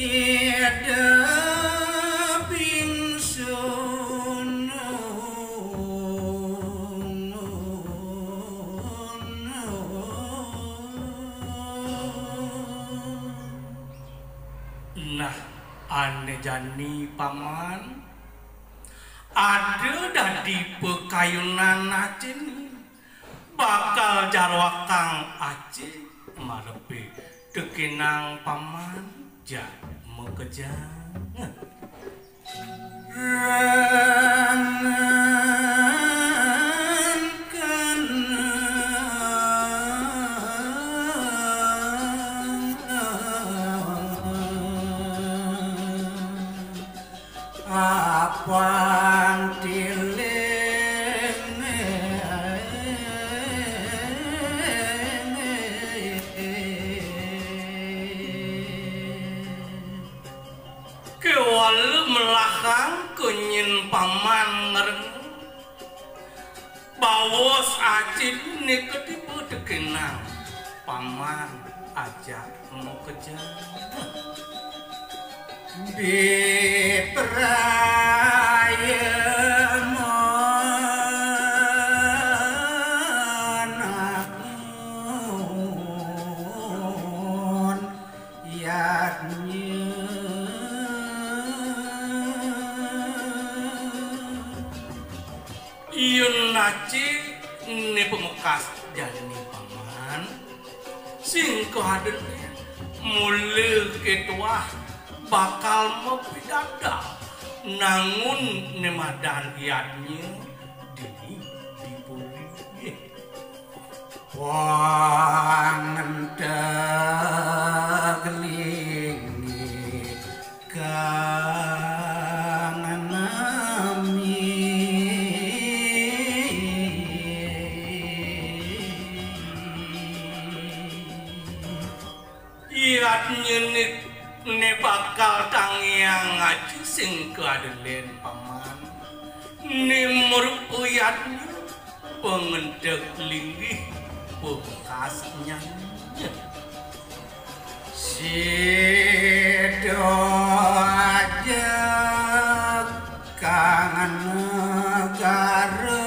ida bingsun nah ane jani paman ada dadi pekayunan acin bakal jarwa Kang Aceh marepe dekenang paman ja mekejang apang tilene kewal melakang kunyin paman ngereng bawos acin neketipu dekenang paman ajak mau kejang bipraya manakun yatnya Iyun naci ne pemekas jani paman sing kahaden mule ketua bakal mepidada nangun nemadan iatnya dini dipuri wangendagelingi kangenami iatnya ne bakal tangiang ngaji sing keadelen paman ne merupuyatnya pengendek linggih bekasnya sido aja kangen negara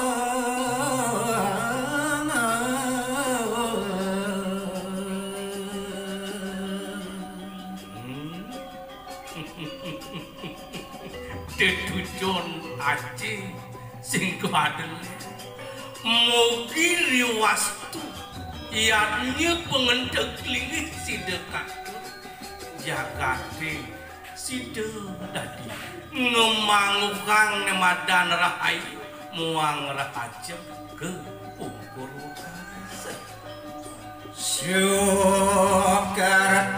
Dedujon Aceh sing keadelen mugi riwastu iatnya pengendek linggih si dekat jagate si dadi ngemangukang nemadan rahayu muang rahajem ke pungkur kase syukar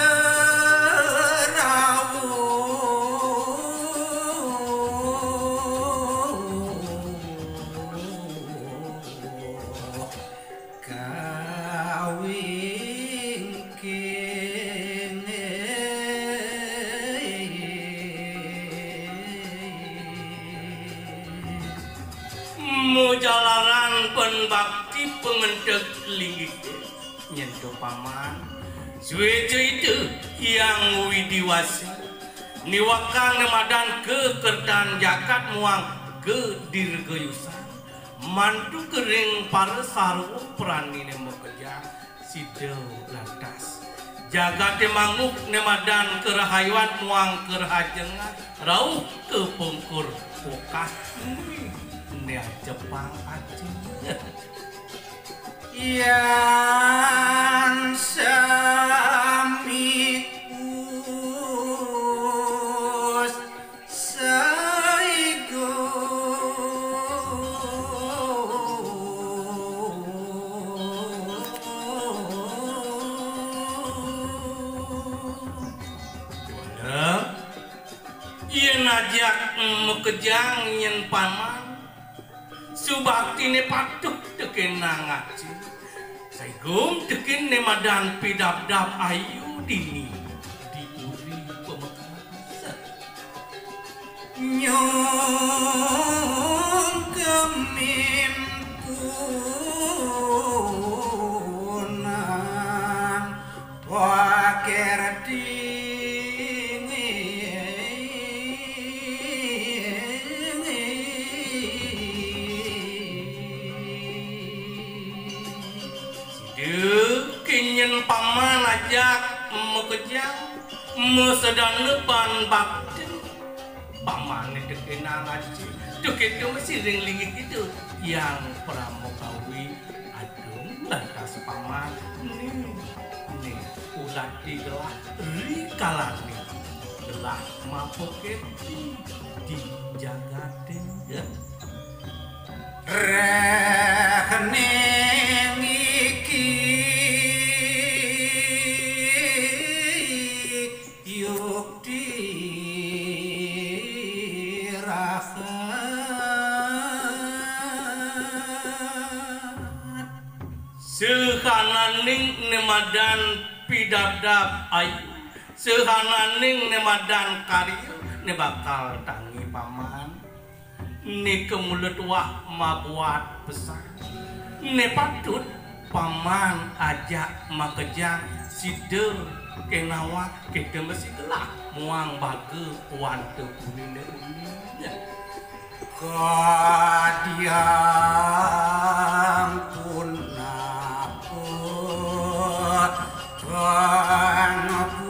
jalaran penbakti pengendek linggih nyentuh paman suwejo itu yang widiwasi niwakang nemadan ke kerdan jakat muang ke dirgayusan mantu kering para sarwo perani nemo kerja sidel lantas jaga temanguk nemadan kerahayuan muang kerahajengan rauh ke pengkur pokas Nia Jepang Aceh yang samikus saigo iya najak mekejang nyen paman subakti ne patuh dekenang ngaji saigum deken ne madan pidabdab ayu dini diuri pemekasan nyong kemimpunan wakir di paman ajak mekejang mesedang lepan bakti paman itu kena ngaji itu kita masih ring-ringik itu yang pramukawi adung lantas paman nih ulat digelah rikalani gelah mapoketi di jagatin ya rekening iki yuk dirasakan sehananing nemadan pidabdab ayu sehananing nemadan karya ne bakal tangi paman ne kemulut wah mabuat besar ne patut paman ajak makejang side kenawa kita mesti gelak muang bage wante punine uninya kadiang pun naput tuan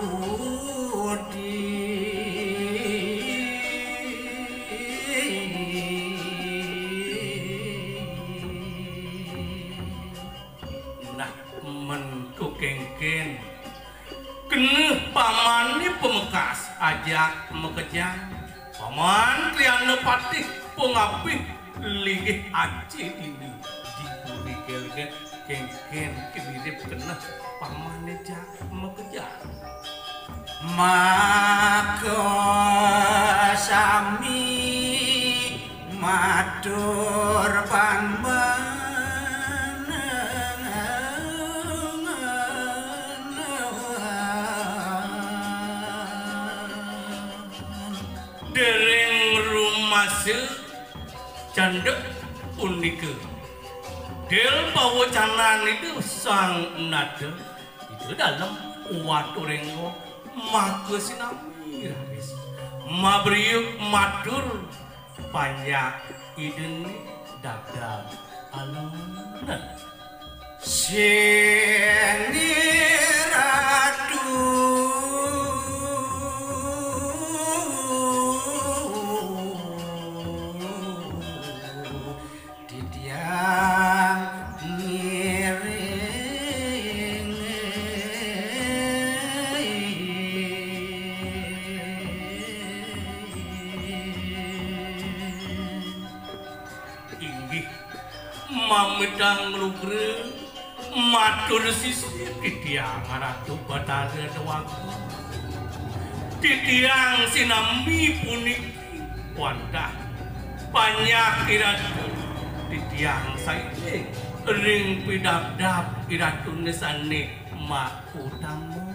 kengken kena paman ni pemekas ajak mekejang paman kriana patih pengapih linggih aci ini diburi kelgen kengken kemirip kena paman ajak mekejang maka sami matur panman dereng rumah candek unike del bawa canan itu sang nada itu dalam watu renggo maka sinami habis mabriuk matur panjang ideni dagang alunan Singiradu mamedang lugre matur sisi titiang ratu batara doaku titiang sinami puniki wandah banyak iratu titiang saiki ring pidabdab iratu nesane mak utamu